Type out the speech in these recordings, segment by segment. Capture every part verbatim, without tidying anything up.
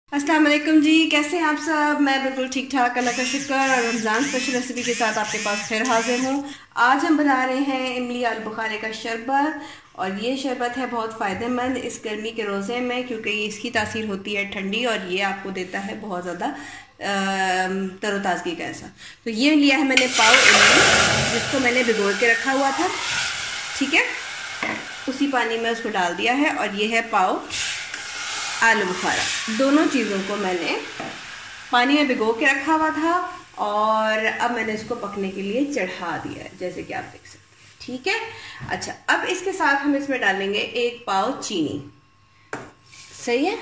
अस्सलाम वालेकुम जी, कैसे हैं आप सब। मैं बिल्कुल ठीक ठाक, अल्लाह का शुक्र। और रमज़ान स्पेशल रेसिपी के साथ आपके पास फिर हाजिर हूँ। आज हम बना रहे हैं इमली आलू बुखारे का शरबत। और ये शरबत है बहुत फ़ायदेमंद इस गर्मी के रोज़े में, क्योंकि इसकी तासीर होती है ठंडी और ये आपको देता है बहुत ज़्यादा तरोताज़गी का ऐसा। तो ये लिया है मैंने पाव इमली, जिसको मैंने भिगो के रखा हुआ था। ठीक है, उसी पानी में उसको डाल दिया है। और ये है पाव आलू बुखारा। दोनों चीज़ों को मैंने पानी में भिगो के रखा हुआ था और अब मैंने इसको पकने के लिए चढ़ा दिया है, जैसे कि आप देख सकते हैं। ठीक है, अच्छा, अब इसके साथ हम इसमें डालेंगे एक पाव चीनी। सही है।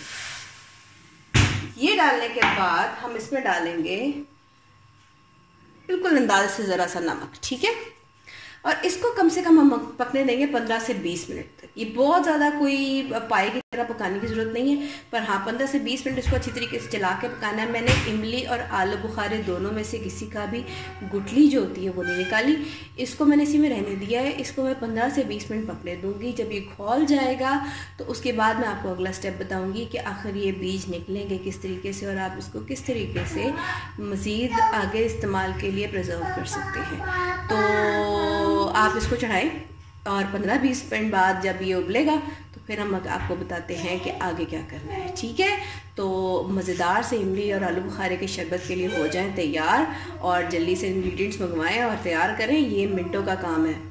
ये डालने के बाद हम इसमें डालेंगे बिल्कुल अंदाज से ज़रा सा नमक। ठीक है, और इसको कम से कम हम पकने देंगे पंद्रह से बीस मिनट तक। ये बहुत ज़्यादा कोई पाई की तरह पकाने की ज़रूरत नहीं है, पर हाँ पंद्रह से बीस मिनट इसको अच्छी तरीके से चला के पकाना है। मैंने इमली और आलू बुखारे दोनों में से किसी का भी गुठली जो होती है वो नहीं निकाली, इसको मैंने इसी में रहने दिया है। इसको मैं पंद्रह से बीस मिनट पकने दूँगी। जब ये खौल जाएगा तो उसके बाद मैं आपको अगला स्टेप बताऊँगी कि आखिर ये बीज निकलेंगे किस तरीके से और आप इसको किस तरीके से मज़ीद आगे इस्तेमाल के लिए प्रिजर्व कर सकते हैं। तो आप इसको चढ़ाएं और पंद्रह बीस मिनट बाद जब ये उबलेगा तो फिर हम आपको बताते हैं कि आगे क्या करना है। ठीक है, तो मज़ेदार से इमली और आलू बुखारे के शरबत के लिए हो जाएं तैयार और जल्दी से इंग्रेडिएंट्स मंगवाएं और तैयार करें। ये मिनटों का काम है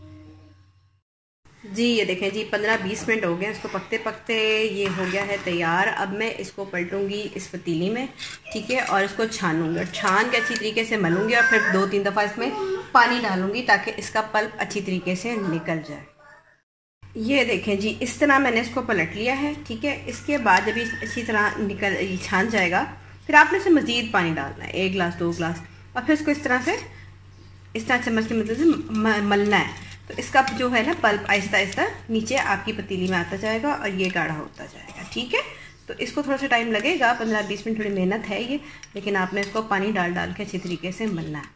जी। ये देखें जी, पंद्रह बीस मिनट हो गए इसको पकते पकते, ये हो गया है तैयार। अब मैं इसको पलटूंगी इस पतीली में। ठीक है, और इसको छानूंगी, छान के अच्छी तरीके से मलूंगी और फिर दो तीन दफ़ा इसमें पानी डालूंगी ताकि इसका पल्प अच्छी तरीके से निकल जाए। ये देखें जी, इस तरह मैंने इसको पलट लिया है। ठीक है, इसके बाद जब इसी तरह निकल छान जाएगा फिर आपने इसे मज़ीद पानी डालना है, एक गिलास दो गिलास, और फिर इसको इस तरह से इस तरह चम्मच की मदद से मलना है। तो इसका जो है ना पल्प आहिस्ता आहिस्ता नीचे आपकी पतीली में आता जाएगा और ये गाढ़ा होता जाएगा। ठीक है, तो इसको थोड़ा सा टाइम लगेगा, पंद्रह बीस मिनट, थोड़ी मेहनत है ये, लेकिन आपने इसको पानी डाल डाल के अच्छी तरीके से मलना है।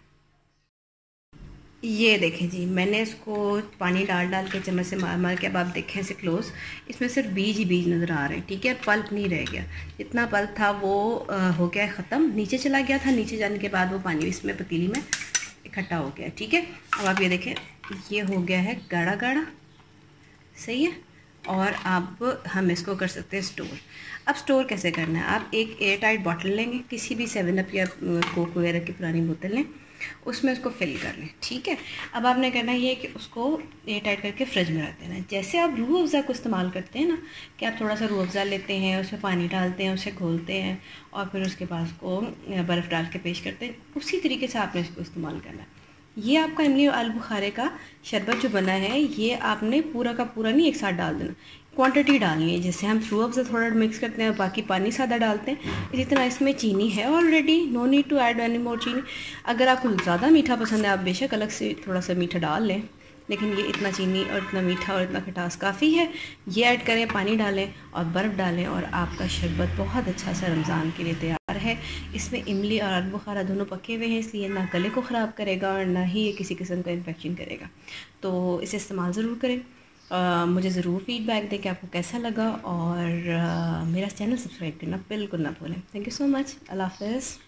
ये देखें जी, मैंने इसको पानी डाल डाल के चम्मच से मार मार के, अब आप देखें इसे क्लोज, इसमें सिर्फ बीज ही बीज नज़र आ रहे हैं। ठीक है, पल्प नहीं रह गया, जितना पल्प था वो आ, हो गया ख़त्म, नीचे चला गया था। नीचे जाने के बाद वो पानी इसमें पतीली में इकट्ठा हो गया। ठीक है, अब आप ये देखें, ये हो गया है गाढ़ा गाढ़ा। सही है, और अब हम इसको कर सकते हैं स्टोर। अब स्टोर कैसे करना है, आप एक एयर टाइट बॉटल लेंगे, किसी भी सेवन अप या कोक वगैरह की पुरानी बोतल लें, उसमें उसको फिल कर लें। ठीक है, अब आपने करना ये है कि उसको एयर टाइट करके फ्रिज में रख देना है। जैसे आप रूह अफ़ज़ा को इस्तेमाल करते हैं ना, कि आप थोड़ा सा रूह अफ़ज़ा लेते हैं, उसमें पानी डालते हैं, उसे घोलते हैं और फिर उसके बाद उसको बर्फ़ डाल के पेश करते हैं, उसी तरीके से आपने इसको इस्तेमाल करना है। ये आपका इमली और आलू बुखारे का शरबत जो बना है, ये आपने पूरा का पूरा नहीं एक साथ डाल देना, क्वांटिटी डालनी है। जैसे हम रूह अफ़ज़ा थोड़ा मिक्स करते हैं और बाकी पानी सादा डालते हैं, इसी तरह इसमें चीनी है already, no need to add any more चीनी। अगर आपको ज़्यादा मीठा पसंद है आप बेशक अलग से थोड़ा सा मीठा डाल लें, लेकिन ये इतना चीनी और इतना मीठा और इतना खटास काफ़ी है। ये ऐड करें, पानी डालें और बर्फ़ डालें और आपका शरबत बहुत अच्छा सा रमज़ान के लिए तैयार है। इसमें इमली और आलू बुखारा दोनों पके हुए हैं, इसलिए ना गले को ख़राब करेगा और ना ही ये किसी किस्म का इन्फेक्शन करेगा। तो इसे इस्तेमाल ज़रूर करें। आ, मुझे ज़रूर फ़ीडबैक दें कि आपको कैसा लगा, और आ, मेरा चैनल सब्सक्राइब करना बिल्कुल ना भूलें। Thank you so much. Allah हाफ़िज़।